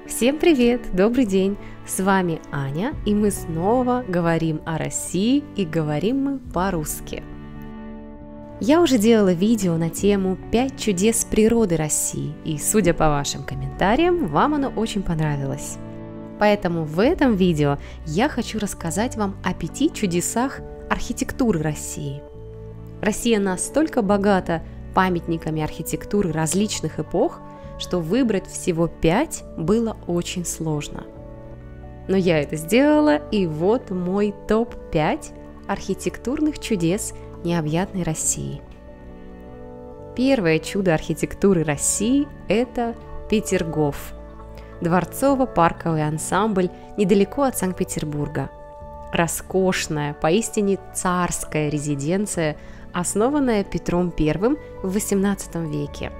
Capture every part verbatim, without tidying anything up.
Всем привет! Добрый день! С вами Аня, и мы снова говорим о России, и говорим мы по-русски. Я уже делала видео на тему «пять чудес природы России», и, судя по вашим комментариям, вам оно очень понравилось. Поэтому в этом видео я хочу рассказать вам о пяти чудесах архитектуры России. Россия настолько богата памятниками архитектуры различных эпох, что выбрать всего пять было очень сложно. Но я это сделала, и вот мой топ пять архитектурных чудес необъятной России. Первое чудо архитектуры России – это Петергоф, дворцово-парковый ансамбль недалеко от Санкт-Петербурга. Роскошная, поистине царская резиденция, основанная Петром Первым в восемнадцатом веке.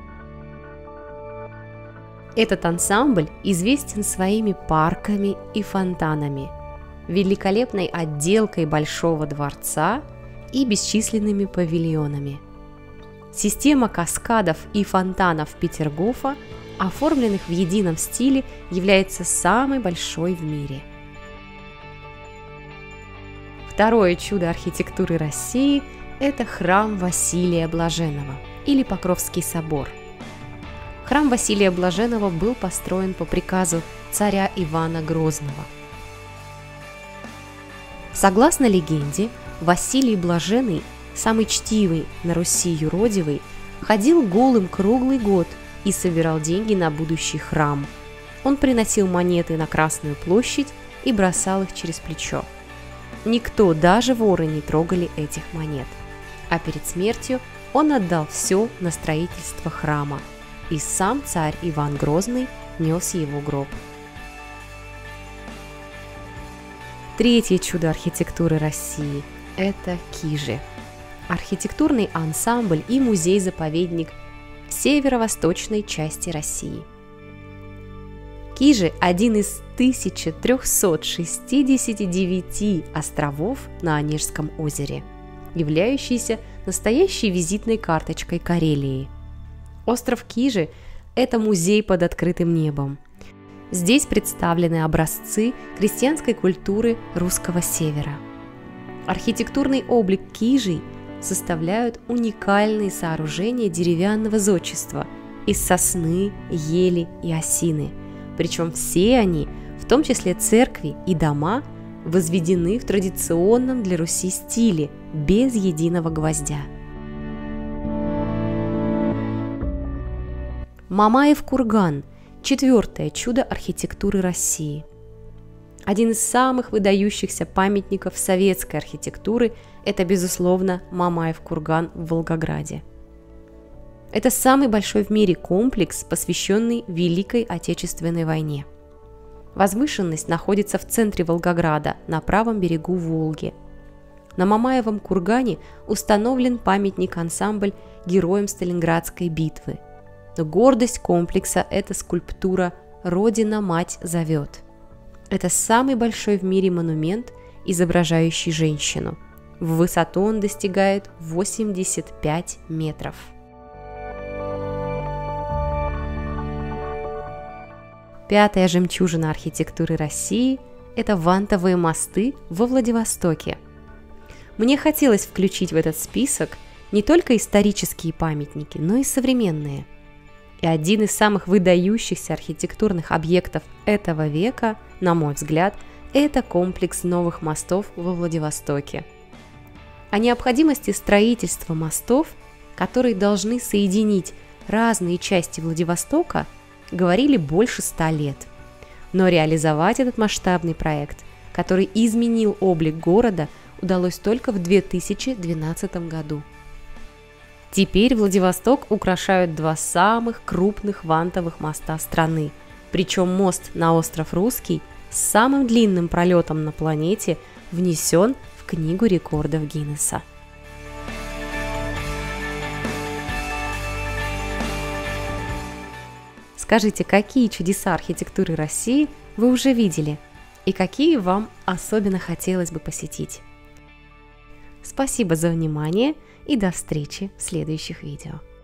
Этот ансамбль известен своими парками и фонтанами, великолепной отделкой Большого дворца и бесчисленными павильонами. Система каскадов и фонтанов Петергофа, оформленных в едином стиле, является самой большой в мире. Второе чудо архитектуры России – это храм Василия Блаженного или Покровский собор. Храм Василия Блаженного был построен по приказу царя Ивана Грозного. Согласно легенде, Василий Блаженный, самый чтивый на Руси юродивый, ходил голым круглый год и собирал деньги на будущий храм. Он приносил монеты на Красную площадь и бросал их через плечо. Никто, даже воры, не трогали этих монет. А перед смертью он отдал все на строительство храма. И сам царь Иван Грозный нес его гроб. Третье чудо архитектуры России – это Кижи. Архитектурный ансамбль и музей-заповедник в северо-восточной части России. Кижи – один из тысячи трёхсот шестидесяти девяти островов на Онежском озере, являющийся настоящей визитной карточкой Карелии. Остров Кижи – это музей под открытым небом. Здесь представлены образцы крестьянской культуры русского севера. Архитектурный облик Кижей составляют уникальные сооружения деревянного зодчества из сосны, ели и осины. Причем все они, в том числе церкви и дома, возведены в традиционном для Руси стиле, без единого гвоздя. Мамаев курган – четвертое чудо архитектуры России. Один из самых выдающихся памятников советской архитектуры – это, безусловно, Мамаев курган в Волгограде. Это самый большой в мире комплекс, посвященный Великой Отечественной войне. Возвышенность находится в центре Волгограда, на правом берегу Волги. На Мамаевом кургане установлен памятник-ансамбль героям Сталинградской битвы. Но гордость комплекса – это скульптура «Родина-мать зовет». Это самый большой в мире монумент, изображающий женщину. В высоту он достигает восемьдесят пять метров. Пятая жемчужина архитектуры России – это вантовые мосты во Владивостоке. Мне хотелось включить в этот список не только исторические памятники, но и современные. И один из самых выдающихся архитектурных объектов этого века, на мой взгляд, это комплекс новых мостов во Владивостоке. О необходимости строительства мостов, которые должны соединить разные части Владивостока, говорили больше ста лет. Но реализовать этот масштабный проект, который изменил облик города, удалось только в две тысячи двенадцатом году. Теперь Владивосток украшают два самых крупных вантовых моста страны, причем мост на остров Русский с самым длинным пролетом на планете внесен в Книгу рекордов Гиннесса. Скажите, какие чудеса архитектуры России вы уже видели и какие вам особенно хотелось бы посетить? Спасибо за внимание и до встречи в следующих видео.